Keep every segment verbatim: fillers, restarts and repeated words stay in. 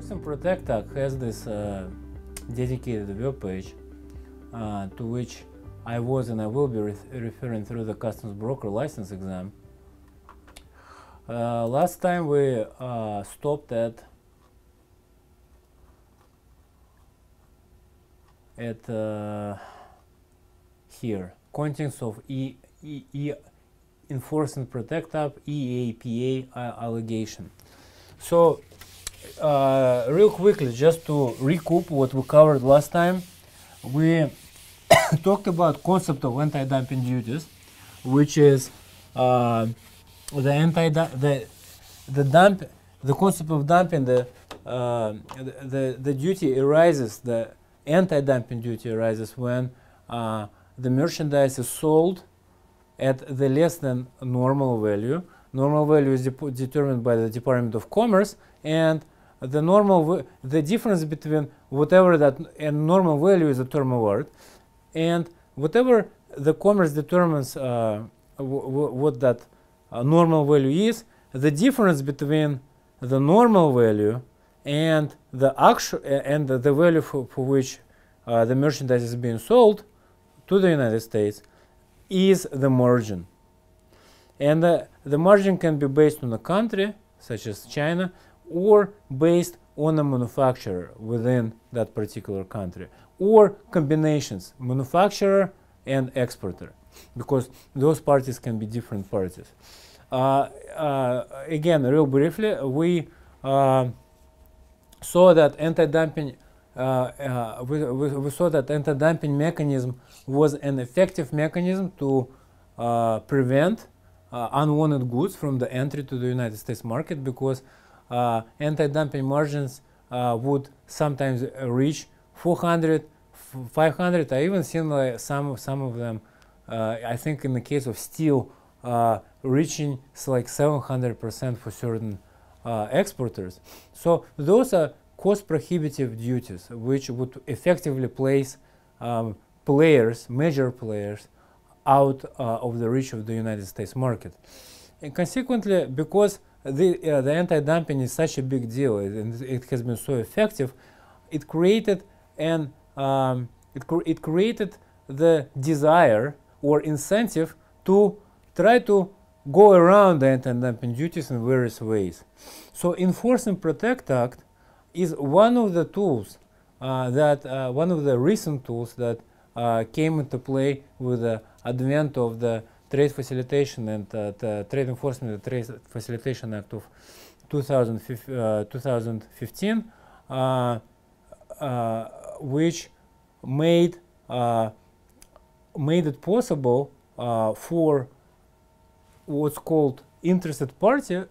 Enforcing Protect Tag has this uh, dedicated web page uh, to which I was and I will be re referring through the customs broker license exam. Uh, last time we uh, stopped at at uh, here, contents of E, E, E Enforce and Protect App E A P A uh, allegation. So uh, real quickly, just to recoup what we covered last time, we talked about concept of anti-dumping duties, which is uh, the anti the the dump the concept of dumping. The uh, the, the the duty arises the anti-dumping duty arises when uh, the merchandise is sold at the less than normal value. Normal value is de determined by the Department of Commerce, and the normal the difference between whatever that and normal value is a term of art, and whatever the Commerce determines uh, w w what that uh, normal value is, the difference between the normal value and the actual uh, and the, the value for, for which uh, the merchandise is being sold to the United States is the margin. And uh, the margin can be based on a country such as China, or based on a manufacturer within that particular country, or combinations, manufacturer and exporter, because those parties can be different parties. Uh, uh, again, real briefly, we uh, saw that anti-dumping uh, uh, we, we, we saw that anti-dumping mechanism was an effective mechanism to uh, prevent uh, unwanted goods from the entry to the United States market, because uh, anti-dumping margins uh, would sometimes reach four hundred, five hundred. I even seen like some some of them. Uh, I think in the case of steel, uh, reaching like seven hundred percent for certain uh, exporters. So those are cost prohibitive duties which would effectively place um, players, major players, out uh, of the reach of the United States market. And consequently, because the, uh, the anti-dumping is such a big deal and it has been so effective, it created an um, it, cr it created the desire or incentive to try to go around the anti-dumping duties in various ways. So Enforce and Protect Act is one of the tools uh, that uh, one of the recent tools that uh, came into play with the advent of the Trade Facilitation and uh, the Trade Enforcement and Trade Facilitation Act of two thousand fifteen, uh, uh, which made uh, made it possible uh, for what's called interested party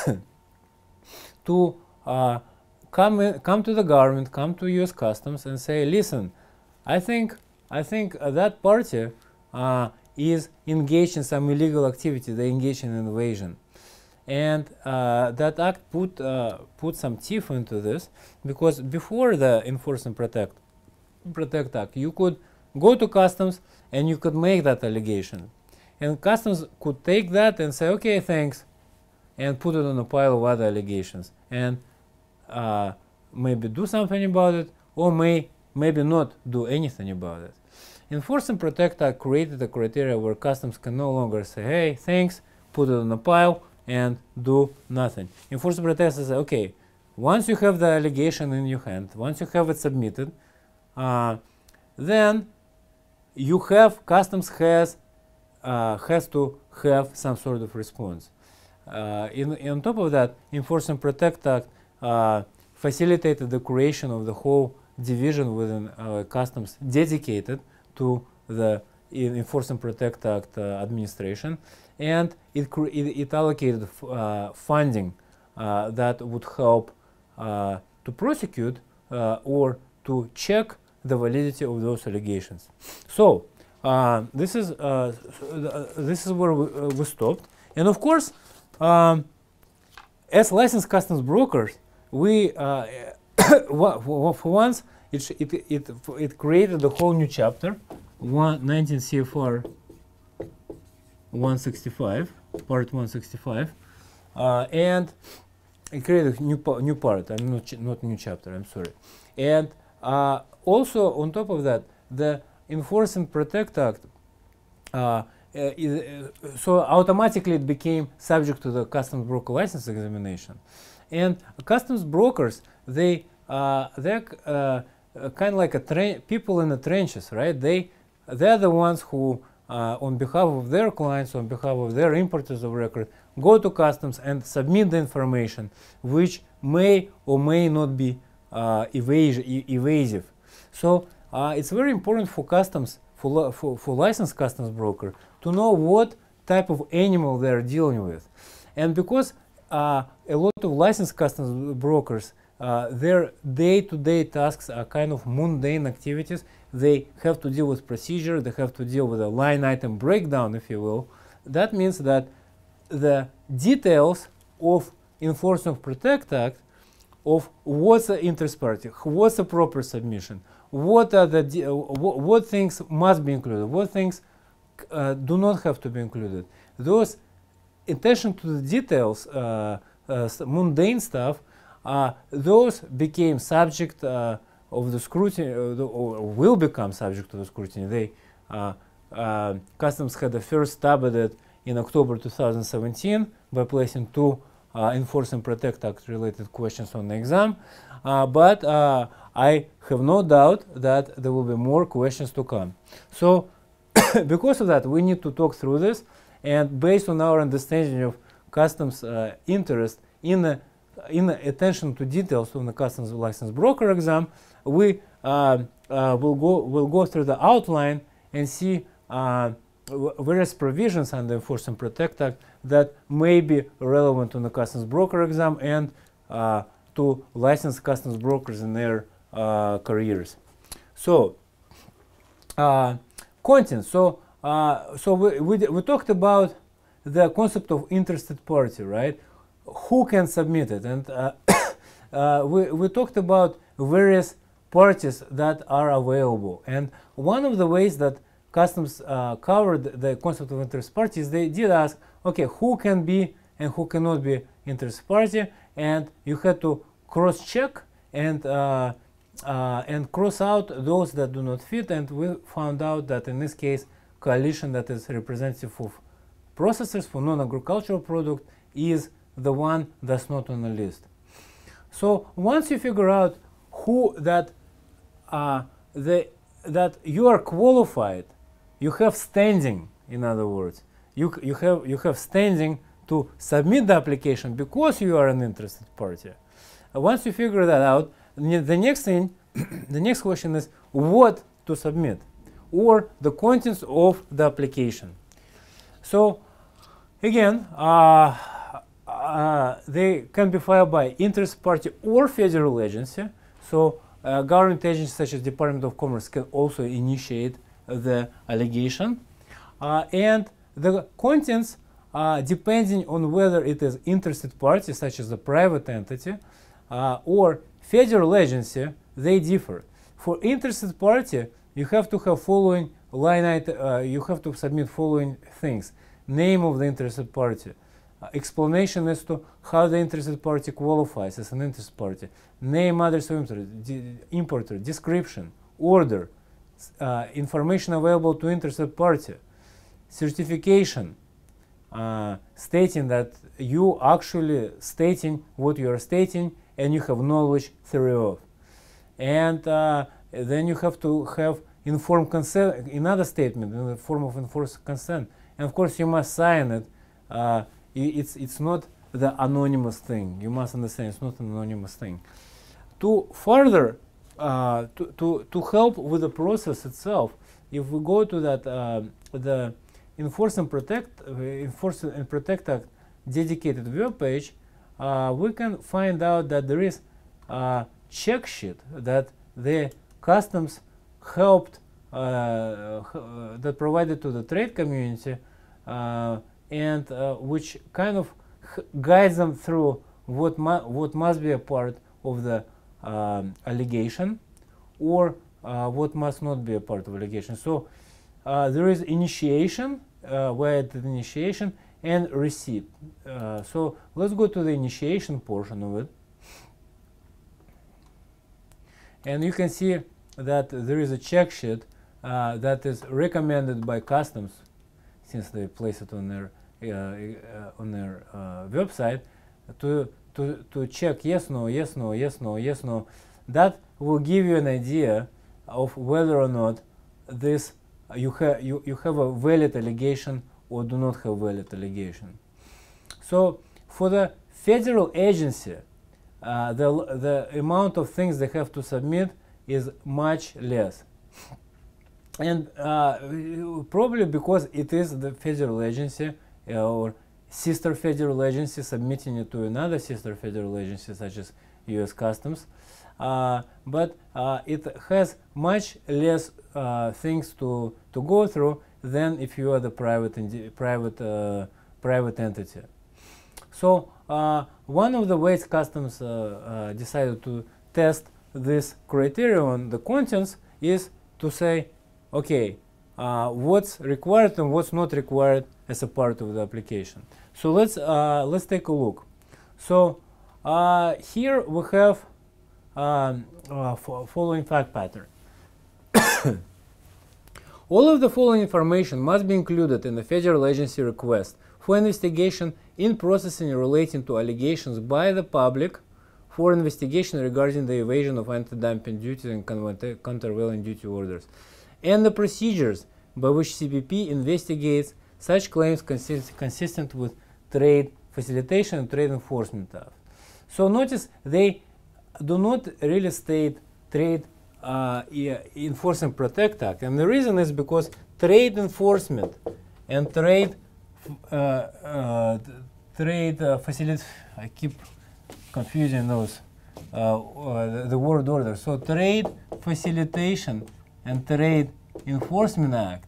to uh, come in, come to the government, come to U S Customs and say, listen, I think I think uh, that party uh, is engaged in some illegal activity. They engage in invasion, and uh, that act put uh, put some teeth into this, because before the Enforce and Protect Protect Act, you could go to Customs and you could make that allegation, and Customs could take that and say, okay, thanks, and put it on a pile of other allegations, and uh, maybe do something about it, or may maybe not do anything about it. Enforce and Protect Act created a criteria where Customs can no longer say, hey, thanks, put it on a pile, and do nothing. Enforce and Protect says, okay, once you have the allegation in your hand, once you have it submitted, uh, then you have, Customs has, uh, has to have some sort of response. Uh, in, in on top of that, Enforce and Protect Act uh, facilitated the creation of the whole division within uh, Customs dedicated to the Enforce and Protect Act uh, administration, and it, it, it allocated uh, funding uh, that would help uh, to prosecute uh, or to check the validity of those allegations. So uh, this is uh, this is where we, uh, we stopped, and of course, um, as licensed customs brokers, we uh, for once it, it it it created a whole new chapter, nineteen C F R one sixty-five, part one sixty-five, uh, and I created a new new part. I'm not not new chapter. I'm sorry. And uh, also on top of that, the Enforce and Protect Act. Uh, uh, is, uh, so automatically it became subject to the customs broker license examination, and customs brokers they uh, they're uh, kind of like a people in the trenches, right? They they're the ones who, uh, on behalf of their clients, on behalf of their importers of record, go to customs and submit the information, which may or may not be uh, evas e evasive. So uh, it's very important for customs, for, for, for licensed customs broker, to know what type of animal they're dealing with. And because uh, a lot of licensed customs brokers, uh, their day-to-day tasks are kind of mundane activities. They have to deal with procedure, they have to deal with a line item breakdown, if you will. That means that the details of Enforce and Protect Act, of what's the interest party, what's the proper submission, what are the uh, what, what things must be included, what things uh, do not have to be included. Those attention to the details, uh, uh, mundane stuff, uh, those became subject uh, of the scrutiny, uh, the, or will become subject to the scrutiny. They uh, uh, Customs had the first stab at it in October two thousand seventeen by placing two uh, Enforce and Protect Act related questions on the exam, uh, but uh, I have no doubt that there will be more questions to come. So because of that, we need to talk through this, and based on our understanding of customs uh, interest in the, in the attention to details on the customs license broker exam, we uh, uh, will go will go through the outline and see uh, various provisions under Enforce and Protect Act that may be relevant to the customs broker exam and uh, to licensed customs brokers in their uh, careers. So, uh, content. So, uh, so we, we we talked about the concept of interested party, right? Who can submit it, and uh, uh, we we talked about various parties that are available. And one of the ways that Customs uh, covered the concept of interest parties, they did ask, okay, who can be and who cannot be interest party, and you had to cross-check and uh, uh, and cross out those that do not fit. And we found out that in this case, coalition that is representative of processors for non-agricultural product is the one that's not on the list. So once you figure out who that uh, the that you are qualified, you have standing. In other words, you you have you have standing to submit the application because you are an interested party. Uh, once you figure that out, the next thing, the next question is what to submit, or the contents of the application. So again, uh, uh, they can be filed by interested party or federal agency. So uh, government agencies such as Department of Commerce can also initiate the allegation, uh, and the contents, uh, depending on whether it is interested party such as a private entity uh, or federal agency, they differ. For interested party, you have to have following line item, uh, you have to submit following things: name of the interested party, uh, explanation as to how the interested party qualifies as an interested party, name, address of importer, description, order, Uh, information available to interested party, certification uh, stating that you actually stating what you are stating and you have knowledge thereof, and uh, then you have to have informed consent, another statement in the form of enforced consent, and of course you must sign it. Uh, it's it's not the anonymous thing. You must understand it's not an anonymous thing. To further Uh, to, to, to help with the process itself, if we go to that uh, the Enforce and Protect uh, Enforce and Protect Act dedicated web page, uh, we can find out that there is a check sheet that the customs helped uh, uh, that provided to the trade community, uh, and uh, which kind of guides them through what mu what must be a part of the Um, allegation, or uh, what must not be a part of allegation. So uh, there is initiation, uh, where the initiation, and receipt. Uh, so let's go to the initiation portion of it. And you can see that there is a check sheet uh, that is recommended by customs, since they place it on their uh, uh, on their uh, website, to to to check yes, no, yes, no, yes, no, yes, no. That will give you an idea of whether or not this uh, you have you you have a valid allegation or do not have valid allegation. So for the federal agency, uh, the the amount of things they have to submit is much less, and uh, probably because it is the federal agency uh, or sister federal agency submitting it to another sister federal agency such as U S Customs, uh, but uh, it has much less uh, things to to go through than if you are the private private uh, private entity. So uh, one of the ways Customs uh, uh, decided to test this criteria on the contents is to say, okay, uh, what's required and what's not required as a part of the application. So let's uh, let's take a look. So uh, here we have um, uh, following fact pattern. All of the following information must be included in the federal agency request for investigation in processing relating to allegations by the public for investigation regarding the evasion of anti-dumping duties and countervailing duty orders, and the procedures by which C B P investigates such claims consist consistent with trade facilitation and trade enforcement act. So notice they do not really state trade uh, enforcement protect act, and the reason is because trade enforcement and trade uh, uh, trade uh, facility, I keep confusing those uh, uh, the, the word order. So trade facilitation and trade enforcement act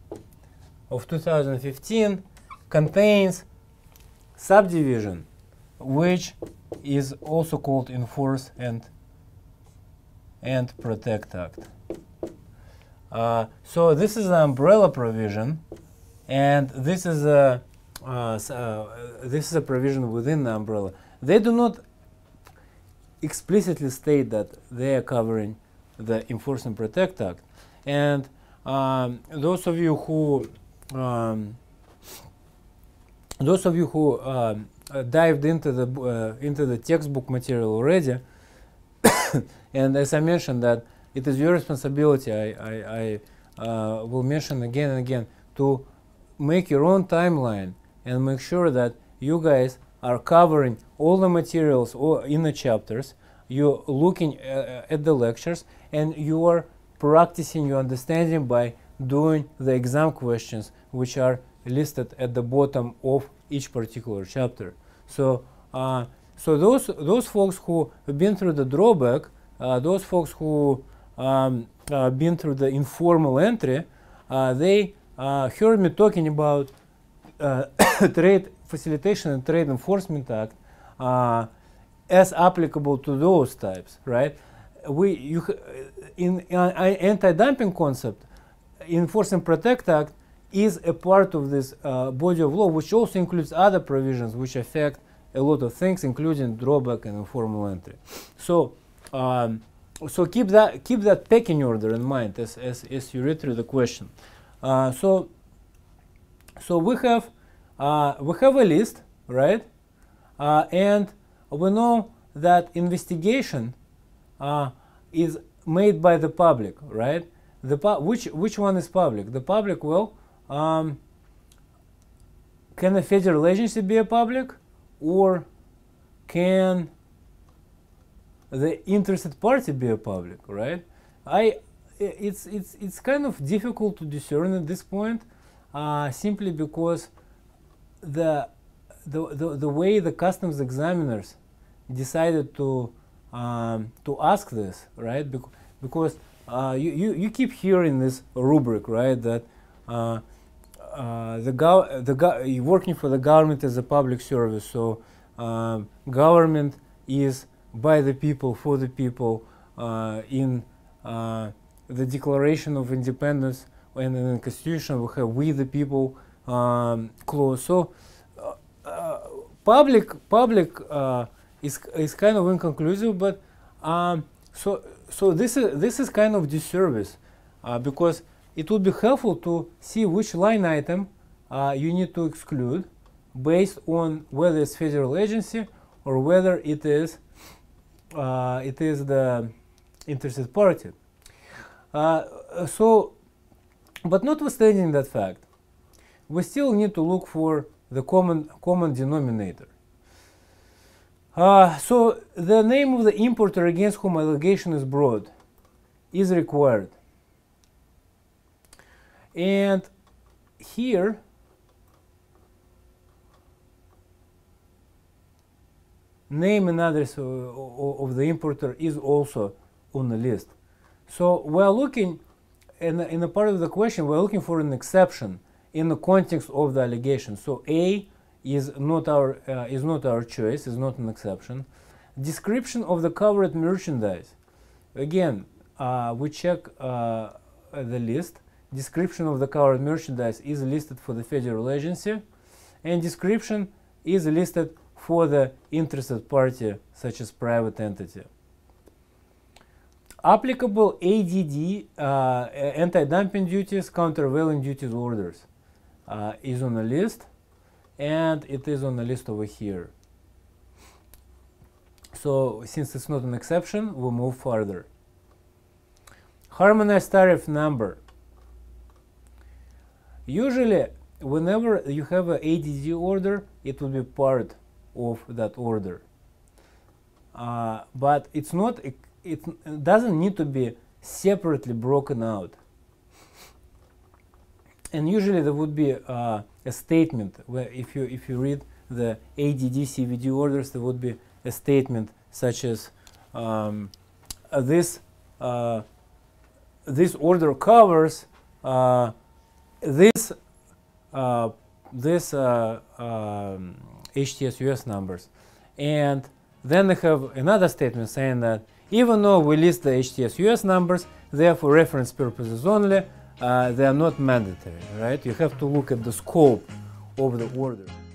of two thousand fifteen contains subdivision which is also called enforce and and protect act. Uh, so this is an umbrella provision, and this is a uh, uh, this is a provision within the umbrella. They do not explicitly state that they are covering the enforce and protect act, and um, those of you who um, those of you who um, uh, dived into the uh, into the textbook material already, and as I mentioned that it is your responsibility, I, I, I uh, will mention again and again to make your own timeline and make sure that you guys are covering all the materials or in the chapters, you're looking uh, at the lectures, and you are practicing your understanding by doing the exam questions which are listed at the bottom of each particular chapter. So, uh, so those those folks who have been through the drawback, uh, those folks who um, uh, been through the informal entry, uh, they uh, heard me talking about uh, trade facilitation and trade enforcement act uh, as applicable to those types, right? We you in uh, anti-dumping concept, enforce and protect act is a part of this uh, body of law, which also includes other provisions which affect a lot of things, including drawback and informal entry. So, um, so keep that keep that pecking order in mind as as, as you read through the question. Uh, so, so we have uh, we have a list, right? Uh, and we know that investigation uh, is made by the public, right? The pu which which one is public? The public, well, um, can a federal agency be a public, or can the interested party be a public, right? I it's it's it's kind of difficult to discern at this point, uh, simply because the the, the the way the customs examiners decided to um, to ask this, right? Bec because uh, you, you you keep hearing this rubric, right? That uh, uh, the gov the go working for the government as a public service. So um, government is by the people, for the people. Uh, in uh, the Declaration of Independence and in the Constitution, we have "We the people" um, clause. So public public uh, is is kind of inconclusive, but um, so so this is this is kind of disservice uh, because it would be helpful to see which line item uh, you need to exclude based on whether it's federal agency or whether it is uh, it is the interested party. Uh, so, but notwithstanding that fact, we still need to look for the common common denominator. Uh, so the name of the importer against whom allegation is brought is required. And here name and address of, of the importer is also on the list. So we're looking in, in a part of the question, we're looking for an exception in the context of the allegation. So A is not our uh, is not our choice, is not an exception. Description of the covered merchandise. Again, uh, we check uh, the list. Description of the covered merchandise is listed for the federal agency, and description is listed for the interested party, such as private entity. Applicable A D D, uh, anti-dumping duties, countervailing duties orders, uh, is on the list, and it is on the list over here. So since it's not an exception, we'll move further. Harmonized tariff number. Usually, whenever you have an A D D order, it will be part of that order. Uh, but it's not, it, it doesn't need to be separately broken out. And usually there would be uh, a statement where if you if you read the A D D C V D orders, there would be a statement such as um, uh, this uh, this order covers uh, this uh, this uh, um, H T S U S numbers, and then they have another statement saying that even though we list the H T S U S numbers, they are for reference purposes only. Uh, they are not mandatory, right? You have to look at the scope of the order.